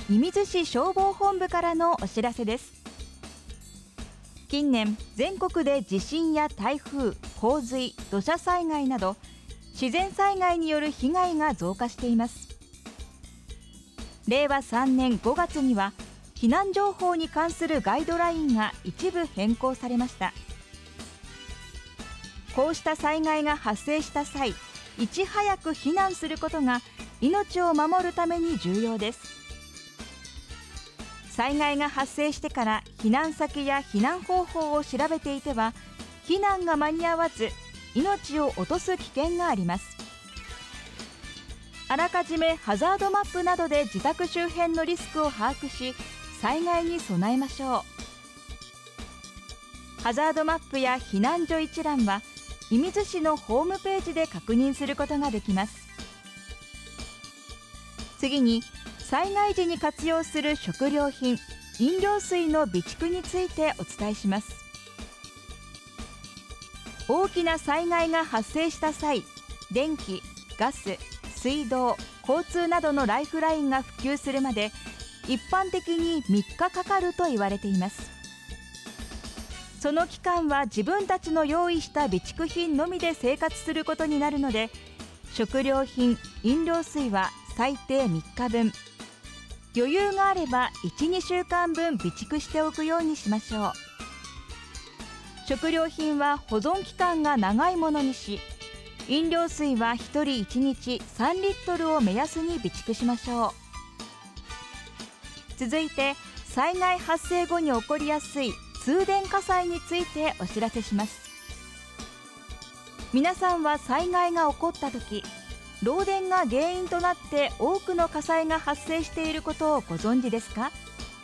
射水市消防本部からのお知らせです。近年、全国で地震や台風、洪水、土砂災害など自然災害による被害が増加しています。令和3年5月には避難情報に関するガイドラインが一部変更されました。こうした災害が発生した際、いち早く避難することが命を守るために重要です。災害が発生してから避難先や避難方法を調べていては、避難が間に合わず命を落とす危険があります。あらかじめハザードマップなどで自宅周辺のリスクを把握し、災害に備えましょう。ハザードマップや避難所一覧は射水市のホームページで確認することができます。次に、災害時に活用する食料品、飲料水の備蓄についてお伝えします。大きな災害が発生した際、電気、ガス、水道、交通などのライフラインが普及するまで一般的に3日かかると言われています。その期間は自分たちの用意した備蓄品のみで生活することになるので、食料品、飲料水は最低3日分、余裕があれば 1,2 週間分備蓄しておくようにしましょう。食料品は保存期間が長いものにし、飲料水は1人1日3リットルを目安に備蓄しましょう。続いて、災害発生後に起こりやすい通電火災についてお知らせします。皆さんは災害が起こったとき、漏電が原因となって多くの火災が発生していることをご存知ですか？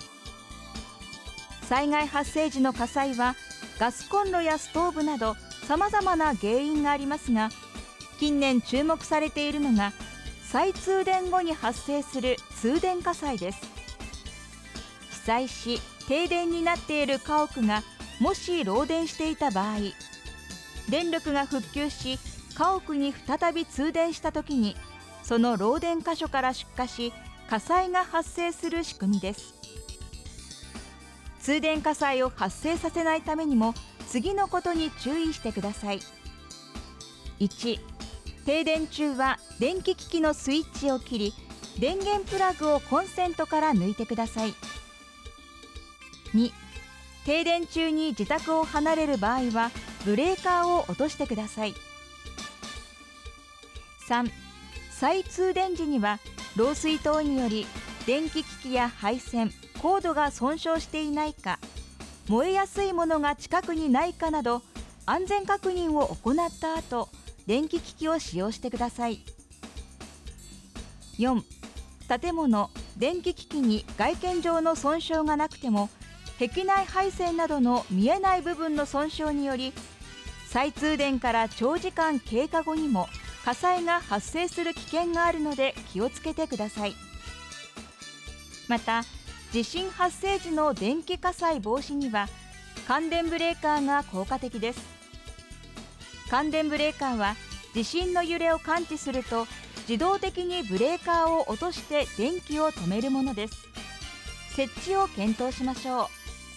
災害発生時の火災はガスコンロやストーブなどさまざまな原因がありますが、近年注目されているのが再通電後に発生する通電火災です。被災し停電になっている家屋がもし漏電していた場合、電力が復旧し家屋に再び通電したときに、その漏電箇所から出火し火災が発生する仕組みです。通電火災を発生させないためにも次のことに注意してください。1、停電中は電気機器のスイッチを切り、電源プラグをコンセントから抜いてください。2、停電中に自宅を離れる場合はブレーカーを落としてください。3、再通電時には漏水等により電気機器や配線、コードが損傷していないか、燃えやすいものが近くにないかなど安全確認を行った後、電気機器を使用してください。4、建物、電気機器に外見上の損傷がなくても、壁内配線などの見えない部分の損傷により、再通電から長時間経過後にも火災が発生する危険があるので気をつけてください。また、地震発生時の電気火災防止には感電ブレーカーが効果的です。感電ブレーカーは地震の揺れを感知すると自動的にブレーカーを落として電気を止めるものです。設置を検討しましょう。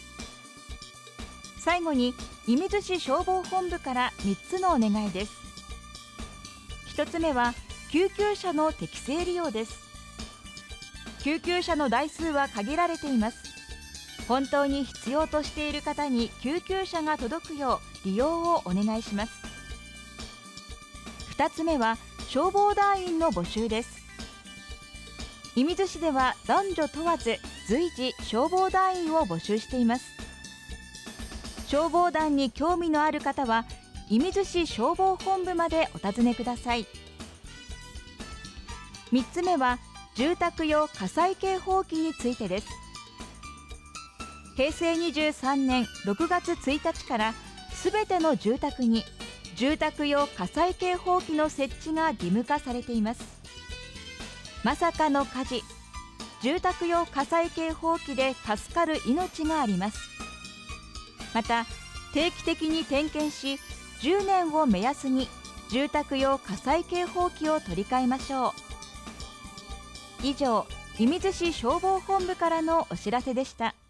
最後に、射水市消防本部から3つのお願いです。1つ目は救急車の適正利用です。救急車の台数は限られています。本当に必要としている方に救急車が届くよう利用をお願いします。2つ目は消防団員の募集です。射水市では男女問わず随時消防団員を募集しています。消防団に興味のある方は射水市消防本部までお尋ねください。3つ目は住宅用火災警報器についてです。平成23年6月1日からすべての住宅に住宅用火災警報器の設置が義務化されています。まさかの火事、住宅用火災警報器で助かる命があります。また、定期的に点検し、10年を目安に住宅用火災警報器を取り替えましょう。以上、 射水市消防本部からのお知らせでした。